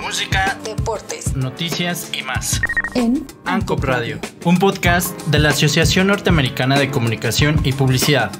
música, deportes, noticias y más. En ANCOP Radio, un podcast de la Asociación Norteamericana de Comunicación y Publicidad.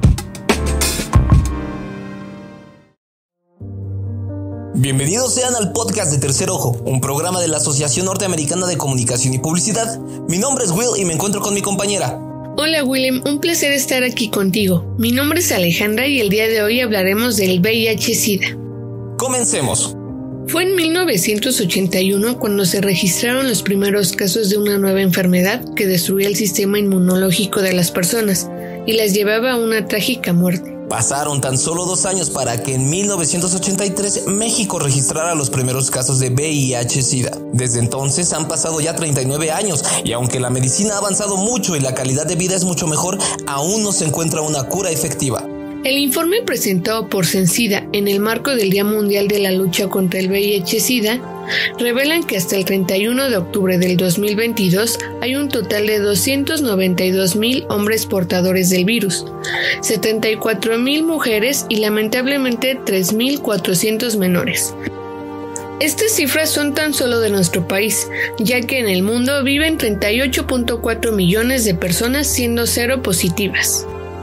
Bienvenidos sean al podcast de Tercer Ojo, un programa de la Asociación Norteamericana de Comunicación y Publicidad. Mi nombre es Will y me encuentro con mi compañera. Hola Willem, un placer estar aquí contigo. Mi nombre es Alejandra y el día de hoy hablaremos del VIH-Sida. Comencemos. Fue en 1981 cuando se registraron los primeros casos de una nueva enfermedad que destruía el sistema inmunológico de las personas y las llevaba a una trágica muerte. Pasaron tan solo 2 años para que en 1983 México registrara los primeros casos de VIH-Sida. Desde entonces han pasado ya 39 años y aunque la medicina ha avanzado mucho y la calidad de vida es mucho mejor, aún no se encuentra una cura efectiva. El informe presentado por CENSIDA en el marco del Día Mundial de la Lucha contra el VIH-Sida revelan que hasta el 31 de octubre del 2022 hay un total de 292,000 hombres portadores del virus, 74,000 mujeres y lamentablemente 3,400 menores. Estas cifras son tan solo de nuestro país, ya que en el mundo viven 38.4 millones de personas siendo cero positivas.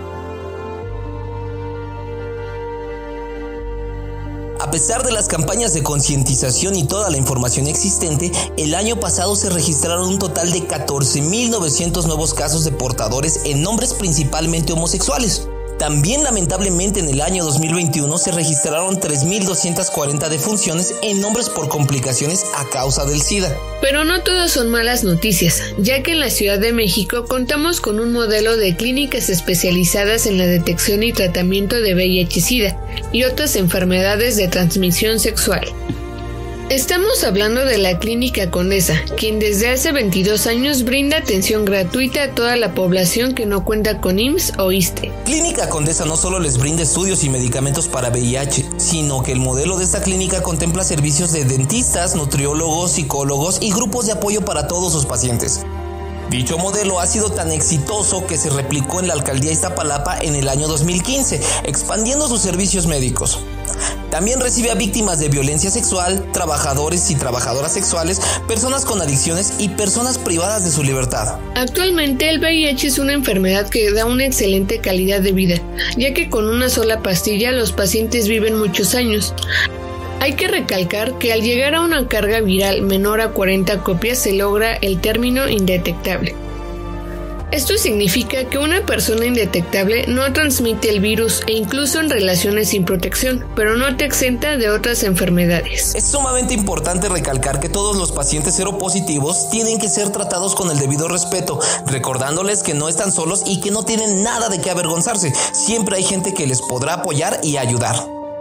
A pesar de las campañas de concientización y toda la información existente, el año pasado se registraron un total de 14,900 nuevos casos de portadores en hombres principalmente homosexuales. También lamentablemente en el año 2021 se registraron 3,240 defunciones en hombres por complicaciones a causa del SIDA. Pero no todas son malas noticias, ya que en la Ciudad de México contamos con un modelo de clínicas especializadas en la detección y tratamiento de VIH-Sida y otras enfermedades de transmisión sexual. Estamos hablando de la Clínica Condesa, quien desde hace 22 años brinda atención gratuita a toda la población que no cuenta con IMSS o ISSSTE. Clínica Condesa no solo les brinda estudios y medicamentos para VIH, sino que el modelo de esta clínica contempla servicios de dentistas, nutriólogos, psicólogos y grupos de apoyo para todos sus pacientes. Dicho modelo ha sido tan exitoso que se replicó en la alcaldía Iztapalapa en el año 2015, expandiendo sus servicios médicos. También recibe a víctimas de violencia sexual, trabajadores y trabajadoras sexuales, personas con adicciones y personas privadas de su libertad. Actualmente el VIH es una enfermedad que da una excelente calidad de vida, ya que con una sola pastilla los pacientes viven muchos años. Hay que recalcar que al llegar a una carga viral menor a 40 copias se logra el término indetectable. Esto significa que una persona indetectable no transmite el virus e incluso en relaciones sin protección, pero no te exenta de otras enfermedades. Es sumamente importante recalcar que todos los pacientes seropositivos tienen que ser tratados con el debido respeto, recordándoles que no están solos y que no tienen nada de qué avergonzarse. Siempre hay gente que les podrá apoyar y ayudar.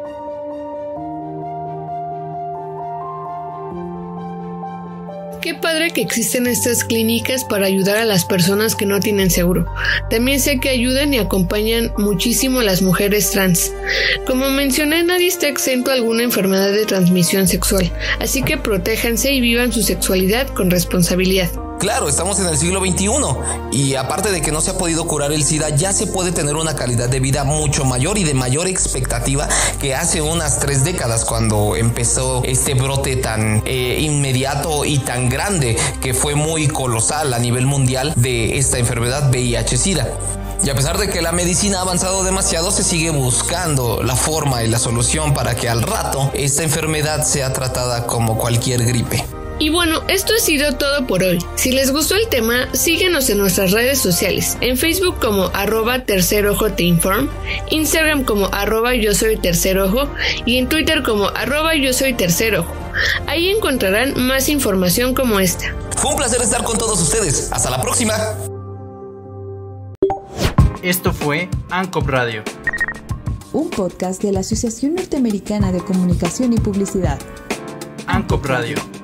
Qué padre que existen estas clínicas para ayudar a las personas que no tienen seguro. También sé que ayudan y acompañan muchísimo a las mujeres trans. Como mencioné, nadie está exento a alguna enfermedad de transmisión sexual, así que protéjanse y vivan su sexualidad con responsabilidad. Claro, estamos en el siglo XXI y aparte de que no se ha podido curar el SIDA, ya se puede tener una calidad de vida mucho mayor y de mayor expectativa que hace unas 3 décadas cuando empezó este brote tan inmediato y tan grande que fue muy colosal a nivel mundial de esta enfermedad VIH-Sida. Y a pesar de que la medicina ha avanzado demasiado, se sigue buscando la forma y la solución para que al rato esta enfermedad sea tratada como cualquier gripe. Y bueno, esto ha sido todo por hoy. Si les gustó el tema, síguenos en nuestras redes sociales, en Facebook como @tercerojo_teinform, Instagram como @yosoytercerojo y en Twitter como @yosoytercerojo. Ahí encontrarán más información como esta. Fue un placer estar con todos ustedes. Hasta la próxima. Esto fue ANCOP Radio, un podcast de la Asociación Norteamericana de Comunicación y Publicidad. ANCOP Radio.